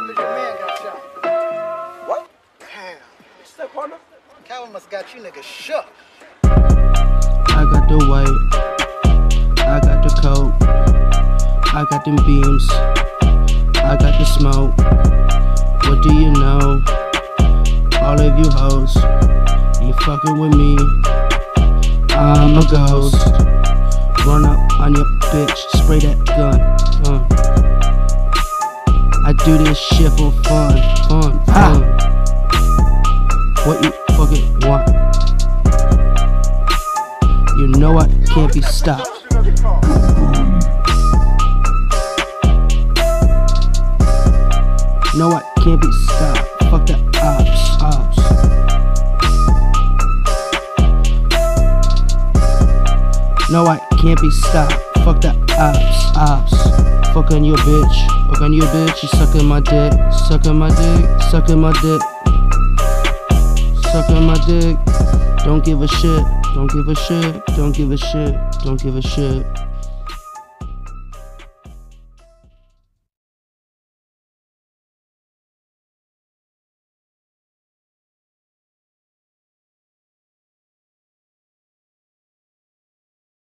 because your man got shot. What? Damn. What's that, partner? Calvin must got you niggas shook. I got the white, I got the coat, I got them beams, I got the smoke. What do you know? All of you hoes ain't fucking with me. I'm a ghost. Run up on your bitch, spray that gun. I do this shit for fun. What you fucking want? You know I can't be stopped. No, I can't be stopped. Fuck the ops. No, I can't be stopped. Fuck the ops. Fuck on your bitch. You sucking my dick. Sucking my dick. Sucking my dick. Don't give a shit. Don't give a shit.